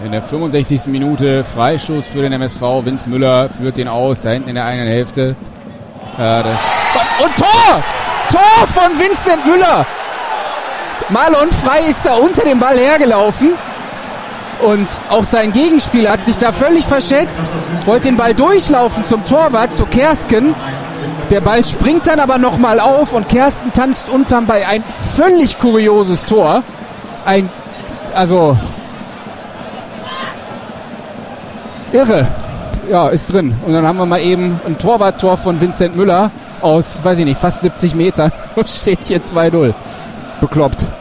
In der 65. Minute Freistoß für den MSV. Vince Müller führt den aus, da hinten in der eigenen Hälfte. Und Tor! Tor von Vincent Müller! Marlon Frey ist da unter dem Ball hergelaufen. Und auch sein Gegenspieler hat sich da völlig verschätzt. Wollte den Ball durchlaufen zum Torwart, zu Kersken. Der Ball springt dann aber nochmal auf und Kersken tanzt unterm Ball. Ein völlig kurioses Tor. Irre. Ja, ist drin. Und dann haben wir mal eben ein Torwarttor von Vincent Müller aus, weiß ich nicht, fast 70 Metern. Und steht hier 2-0. Bekloppt.